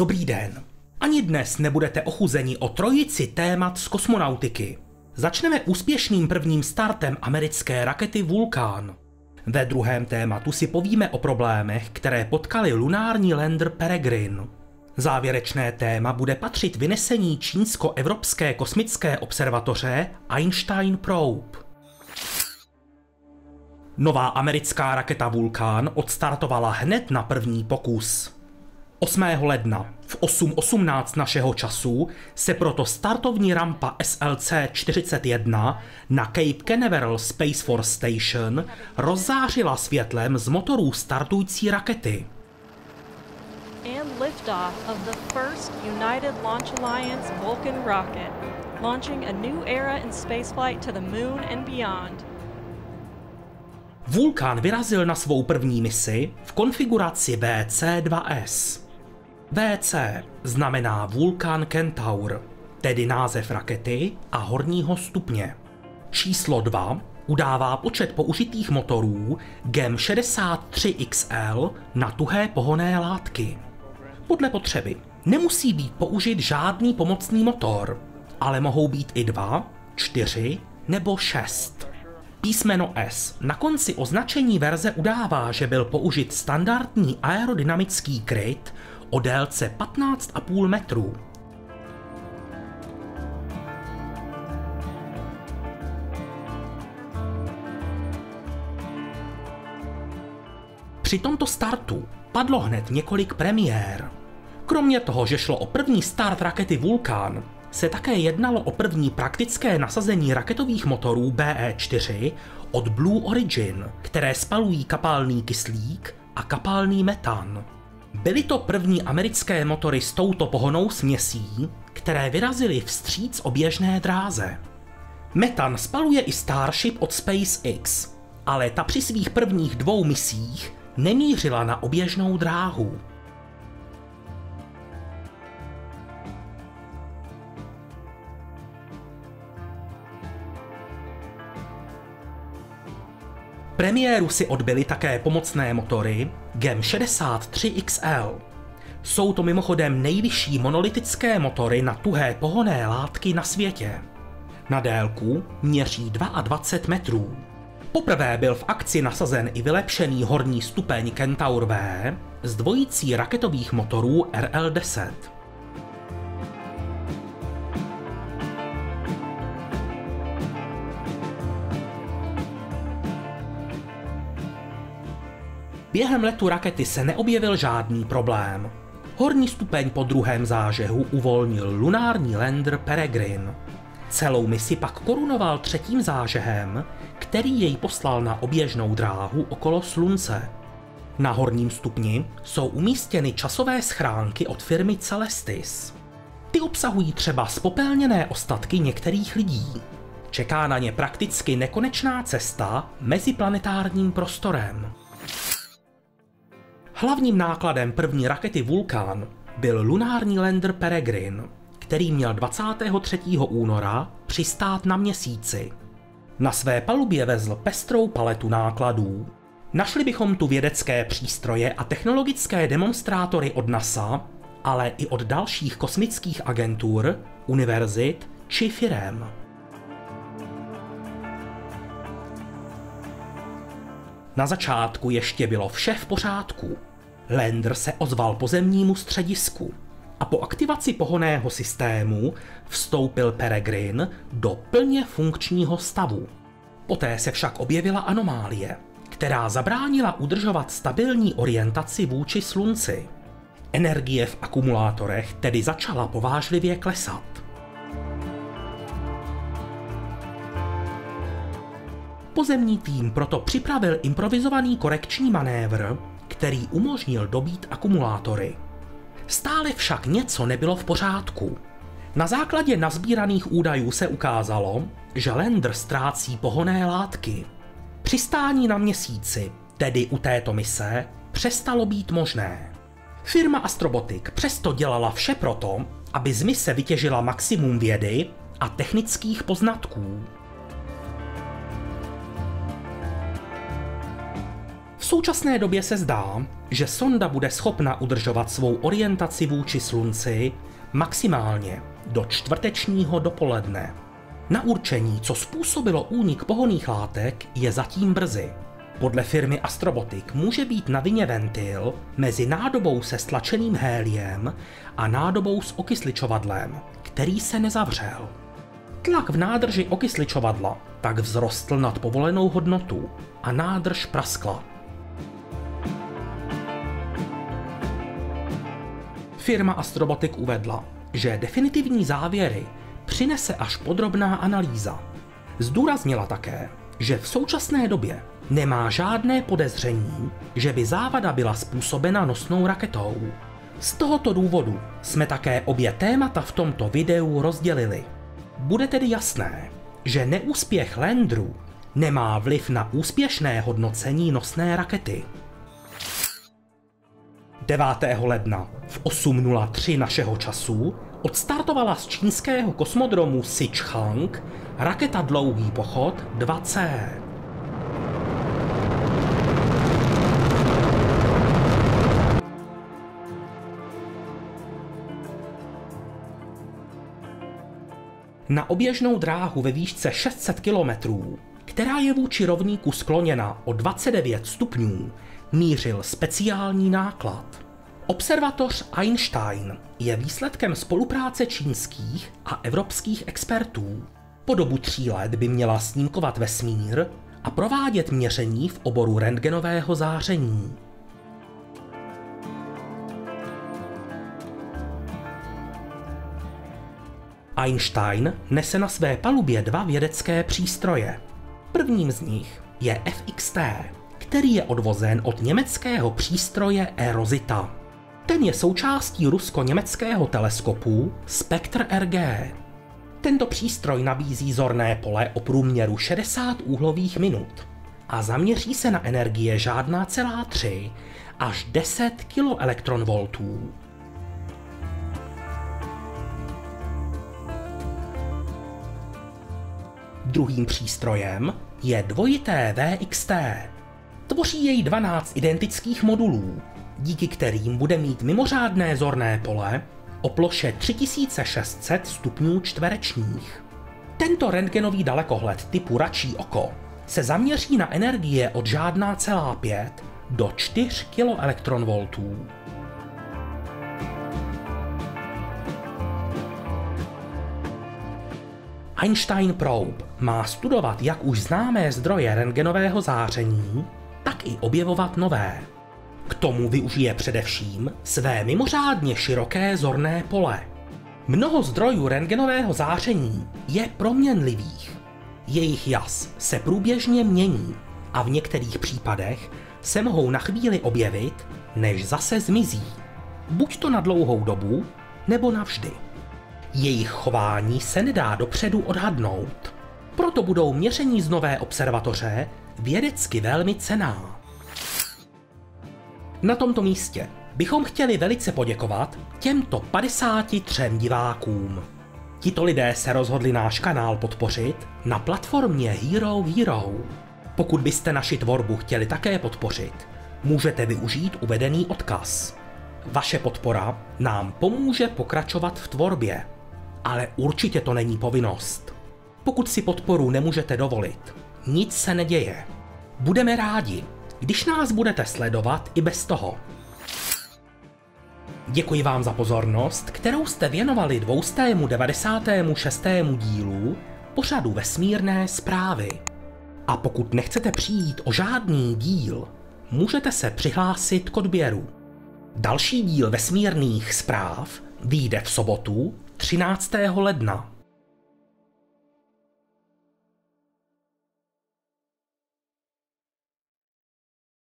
Dobrý den. Ani dnes nebudete ochuzeni o trojici témat z kosmonautiky. Začneme úspěšným prvním startem americké rakety Vulcan. Ve druhém tématu si povíme o problémech, které potkali lunární lander Peregrine. Závěrečné téma bude patřit vynesení čínsko-evropské kosmické observatoře Einstein Probe. Nová americká raketa Vulcan odstartovala hned na první pokus. 8. ledna v 8:18 našeho času se proto startovní rampa SLC-41 na Cape Canaveral Space Force Station rozzářila světlem z motorů startující rakety. And liftoff of the first United Launch Alliance Vulcan rocket, launching a new era in spaceflight to the moon and beyond. Vulcan vyrazil na svou první misi v konfiguraci VC-2S. VC znamená Vulcan Centaur, tedy název rakety a horního stupně. Číslo 2 udává počet použitých motorů GEM 63XL na tuhé pohonné látky. Podle potřeby nemusí být použit žádný pomocný motor, ale mohou být i 2, 4 nebo 6. Písmeno S na konci označení verze udává, že byl použit standardní aerodynamický kryt o délce 15,5 metrů. Při tomto startu padlo hned několik premiér. Kromě toho, že šlo o první start rakety Vulcan, se také jednalo o první praktické nasazení raketových motorů BE-4 od Blue Origin, které spalují kapalný kyslík a kapalný metan. Byly to první americké motory s touto pohonnou směsí, které vyrazily vstříc oběžné dráze. Metan spaluje i Starship od SpaceX, ale ta při svých prvních 2 misích nemířila na oběžnou dráhu. Premiéru si odbyly také pomocné motory GEM 63XL. Jsou to mimochodem nejvyšší monolitické motory na tuhé pohonné látky na světě. Na délku měří 22 metrů. Poprvé byl v akci nasazen i vylepšený horní stupeň Centaur V s dvojicí raketových motorů RL-10. Během letu rakety se neobjevil žádný problém. Horní stupeň po druhém zážehu uvolnil lunární lander Peregrine. Celou misi pak korunoval třetím zážehem, který jej poslal na oběžnou dráhu okolo Slunce. Na horním stupni jsou umístěny časové schránky od firmy Celestis. Ty obsahují třeba spopelněné ostatky některých lidí. Čeká na ně prakticky nekonečná cesta meziplanetárním prostorem. Hlavním nákladem první rakety Vulcan byl lunární lander Peregrine, který měl 23. února přistát na Měsíci. Na své palubě vezl pestrou paletu nákladů. Našli bychom tu vědecké přístroje a technologické demonstrátory od NASA, ale i od dalších kosmických agentur, univerzit či firem. Na začátku ještě bylo vše v pořádku. Lander se ozval pozemnímu středisku a po aktivaci pohonného systému vstoupil Peregrine do plně funkčního stavu. Poté se však objevila anomálie, která zabránila udržovat stabilní orientaci vůči Slunci. Energie v akumulátorech tedy začala povážlivě klesat. Pozemní tým proto připravil improvizovaný korekční manévr, který umožnil dobít akumulátory. Stále však něco nebylo v pořádku. Na základě nasbíraných údajů se ukázalo, že lander ztrácí pohonné látky. Přistání na Měsíci, tedy u této mise, přestalo být možné. Firma Astrobotic přesto dělala vše proto, aby z mise vytěžila maximum vědy a technických poznatků. V současné době se zdá, že sonda bude schopna udržovat svou orientaci vůči Slunci maximálně do čtvrtečního dopoledne. Na určení, co způsobilo únik pohonných látek, je zatím brzy. Podle firmy Astrobotic může být na vině ventil mezi nádobou se stlačeným héliem a nádobou s okysličovadlem, který se nezavřel. Tlak v nádrži okysličovadla tak vzrostl nad povolenou hodnotu a nádrž praskla. Firma Astrobotic uvedla, že definitivní závěry přinese až podrobná analýza. Zdůraznila také, že v současné době nemá žádné podezření, že by závada byla způsobena nosnou raketou. Z tohoto důvodu jsme také obě témata v tomto videu rozdělili. Bude tedy jasné, že neúspěch landeru nemá vliv na úspěšné hodnocení nosné rakety. 9. ledna v 8:03 našeho času odstartovala z čínského kosmodromu Sichang raketa Dlouhý pochod 2C. Na oběžnou dráhu ve výšce 600 km, která je vůči rovníku skloněna o 29 stupňů, mířil speciální náklad. Observatoř Einstein je výsledkem spolupráce čínských a evropských expertů. Po dobu 3 let by měla snímkovat vesmír a provádět měření v oboru rentgenového záření. Einstein nese na své palubě 2 vědecké přístroje. Prvním z nich je FXT, který je odvozen od německého přístroje eROSITA. Ten je součástí rusko-německého teleskopu Spektr RG. Tento přístroj nabízí zorné pole o průměru 60 úhlových minut a zaměří se na energie žádná celá 3 až 10 kV. Druhým přístrojem je dvojité VXT. Tvoří jej 12 identických modulů, díky kterým bude mít mimořádné zorné pole o ploše 3600 stupňů čtverečních. Tento rentgenový dalekohled typu račí oko se zaměří na energie od žádná celá 5 do 4 kV. Einstein Probe má studovat jak už známé zdroje rentgenového záření, tak i objevovat nové. K tomu využije především své mimořádně široké zorné pole. Mnoho zdrojů rentgenového záření je proměnlivých. Jejich jas se průběžně mění a v některých případech se mohou na chvíli objevit, než zase zmizí. Buď to na dlouhou dobu, nebo navždy. Jejich chování se nedá dopředu odhadnout. Proto budou měření z nové observatoře vědecky velmi cenná. Na tomto místě bychom chtěli velice poděkovat těmto 53 divákům. Tito lidé se rozhodli náš kanál podpořit na platformě Hero. Pokud byste naši tvorbu chtěli také podpořit, můžete využít uvedený odkaz. Vaše podpora nám pomůže pokračovat v tvorbě, ale určitě to není povinnost. Pokud si podporu nemůžete dovolit, nic se neděje. Budeme rádi, když nás budete sledovat i bez toho. Děkuji vám za pozornost, kterou jste věnovali 296. dílu pořadu Vesmírné zprávy. A pokud nechcete přijít o žádný díl, můžete se přihlásit k odběru. Další díl Vesmírných zpráv vyjde v sobotu 13. ledna.